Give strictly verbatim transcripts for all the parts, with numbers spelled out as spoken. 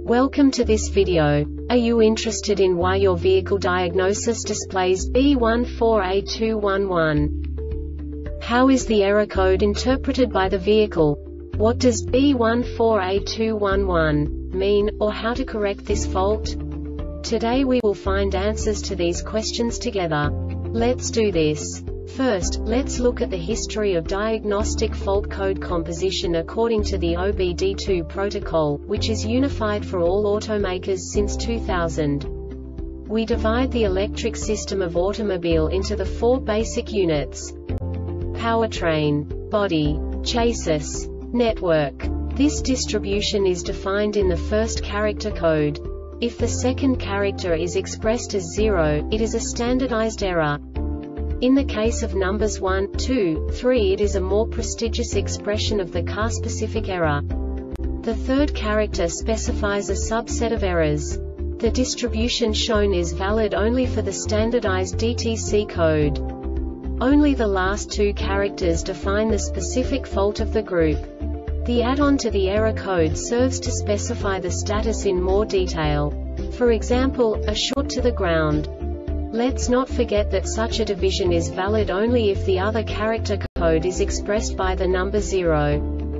Welcome to this video. Are you interested in why your vehicle diagnosis displays B one four A two one one? How is the error code interpreted by the vehicle? What does B one four A two one one mean, or how to correct this fault? Today we will find answers to these questions together. Let's do this. First, let's look at the history of diagnostic fault code composition according to the O B D two protocol, which is unified for all automakers since two thousand. We divide the electric system of automobile into the four basic units: powertrain, body, chassis, network. This distribution is defined in the first character code. If the second character is expressed as zero, it is a standardized error. In the case of numbers one, two, three, it is a more prestigious expression of the car-specific error. The third character specifies a subset of errors. The distribution shown is valid only for the standardized D T C code. Only the last two characters define the specific fault of the group. The add-on to the error code serves to specify the status in more detail. For example, a short to the ground. Let's not forget that such a division is valid only if the other character code is expressed by the number zero.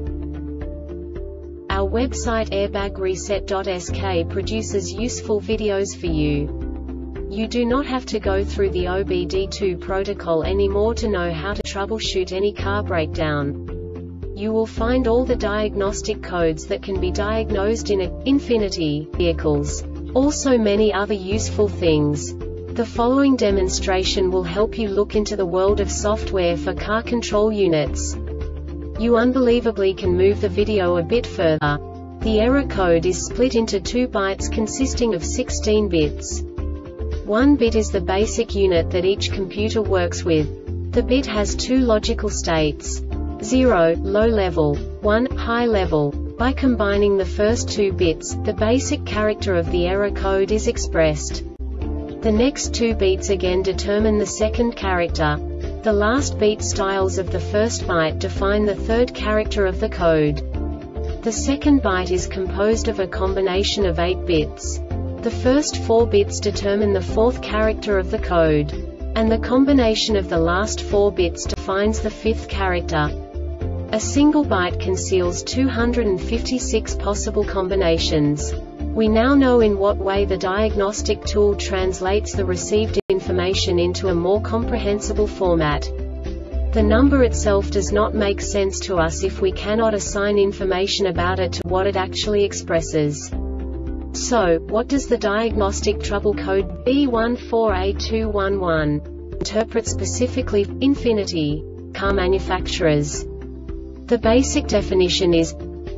Our website airbag reset dot S K produces useful videos for you. You do not have to go through the O B D two protocol anymore to know how to troubleshoot any car breakdown. You will find all the diagnostic codes that can be diagnosed in a Infiniti vehicles. Also many other useful things. The following demonstration will help you look into the world of software for car control units. You unbelievably can move the video a bit further. The error code is split into two bytes consisting of sixteen bits. One bit is the basic unit that each computer works with. The bit has two logical states: zero, low level, one, high level. By combining the first two bits, the basic character of the error code is expressed. The next two beats again determine the second character. The last beat styles of the first byte define the third character of the code. The second byte is composed of a combination of eight bits. The first four bits determine the fourth character of the code. And the combination of the last four bits defines the fifth character. A single byte conceals two hundred fifty-six possible combinations. We now know in what way the diagnostic tool translates the received information into a more comprehensible format. The number itself does not make sense to us if we cannot assign information about it to what it actually expresses. So, what does the diagnostic trouble code B one four A two one one interpret specifically for Infiniti car manufacturers? The basic definition is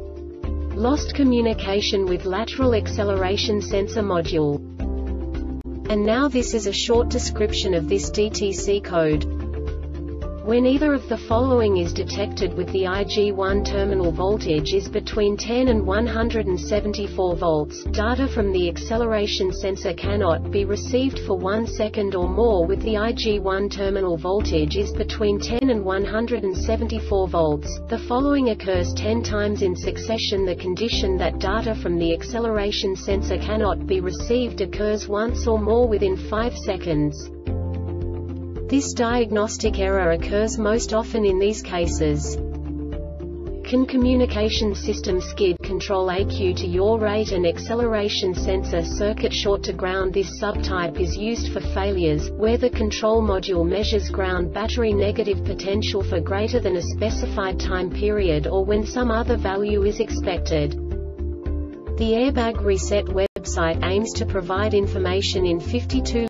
lost communication with lateral acceleration sensor module. And now this is a short description of this D T C code. When either of the following is detected with the I G one terminal voltage is between ten and one hundred seventy-four volts, data from the acceleration sensor cannot be received for one second or more with the I G one terminal voltage is between ten and one hundred seventy-four volts. The following occurs ten times in succession. The condition that data from the acceleration sensor cannot be received occurs once or more within five seconds. This diagnostic error occurs most often in these cases. Can communication system skid control A Q to yaw rate and acceleration sensor circuit short to ground? This subtype is used for failures, where the control module measures ground battery negative potential for greater than a specified time period or when some other value is expected. The Airbag Reset website aims to provide information in fifty-two